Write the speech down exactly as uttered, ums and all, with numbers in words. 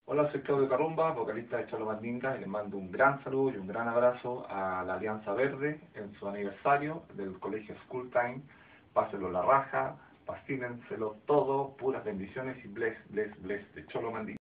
Hola, soy Claudio Carrumba, vocalista de Cholo Mandinga, y les mando un gran saludo y un gran abrazo a la Alianza Verde en su aniversario del colegio School Time. Pásenlo la raja, fascínenselo todo, puras bendiciones y bless, bless, bless de Cholo Mandinga.